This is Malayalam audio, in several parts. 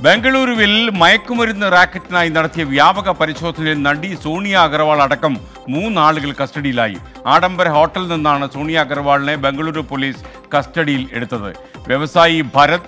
ബംഗളൂരുവിൽ മയക്കുമരുന്ന് റാക്കറ്റിനായി നടത്തിയ വ്യാപക പരിശോധനയിൽ നടി സോണിയ അഗർവാൾ അടക്കം 3 ആളുകൾ കസ്റ്റഡിയിലായി. ആഡംബര ഹോട്ടലിൽ നിന്നാണ് സോണിയ അഗർവാളിനെ ബംഗളൂരു പോലീസ് കസ്റ്റഡിയിൽ എടുത്തത്. വ്യവസായി ഭരത്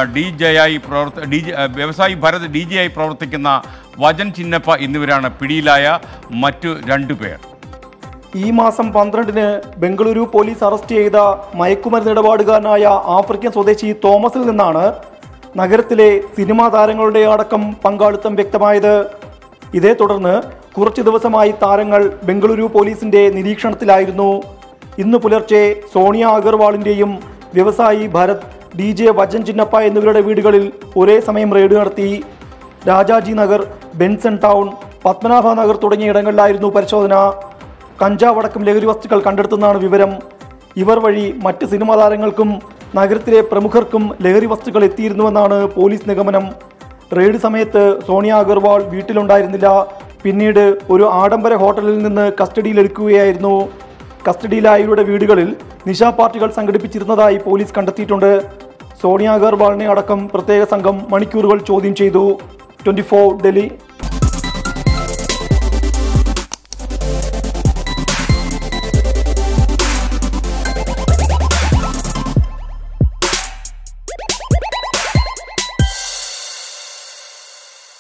ഡി ജെ ആയി പ്രവർത്തിക്കുന്ന വജൻ ചിന്നപ്പ എന്നിവരാണ് പിടിയിലായ മറ്റു 2 പേർ. ഈ മാസം 12-ന് ബംഗളൂരു പോലീസ് അറസ്റ്റ് ചെയ്ത മയക്കുമരുന്ന് ഇടപാടുകാരനായ ആഫ്രിക്കൻ സ്വദേശി തോമസിൽ നിന്നാണ് നഗരത്തിലെ സിനിമാ താരങ്ങളുടെ അടക്കം പങ്കാളിത്തം വ്യക്തമായത്. ഇതേ തുടർന്ന് കുറച്ചു ദിവസമായി താരങ്ങൾ ബംഗളൂരു പോലീസിന്റെ നിരീക്ഷണത്തിലായിരുന്നു. ഇന്ന് പുലർച്ചെ സോണിയ അഗർവാളിന്റെയും വ്യവസായി ഭരത്, DJ വജൻ ചിന്നപ്പ എന്നിവരുടെ വീടുകളിൽ ഒരേ സമയം റെയ്ഡ് നടത്തി. രാജാജി നഗർ, ബെൻസൺ ടൗൺ, പത്മനാഭ നഗർ തുടങ്ങിയ ഇടങ്ങളിലായിരുന്നു പരിശോധന. കഞ്ചാവടക്കം ലഹരി വസ്തുക്കൾ കണ്ടെടുത്തെന്നാണ് വിവരം. ഇവർ വഴി മറ്റ് സിനിമാ താരങ്ങൾക്കും നഗരത്തിലെ പ്രമുഖർക്കും ലഹരി വസ്തുക്കൾ എത്തിയിരുന്നുവെന്നാണ് പോലീസ് നിഗമനം. റെയ്ഡ് സമയത്ത് സോണിയ അഗർവാൾ വീട്ടിലുണ്ടായിരുന്നില്ല. പിന്നീട് ഒരു ആഡംബര ഹോട്ടലിൽ നിന്ന് കസ്റ്റഡിയിലെടുക്കുകയായിരുന്നു. കസ്റ്റഡിയിലായവരുടെ വീടുകളിൽ നിശാ പാർട്ടികൾ സംഘടിപ്പിച്ചിരുന്നതായി പോലീസ് കണ്ടെത്തിയിട്ടുണ്ട്. സോണിയ അഗർവാളിനെ അടക്കം പ്രത്യേക സംഘം മണിക്കൂറുകൾ ചോദ്യം ചെയ്തു. 24 ഡൽഹി.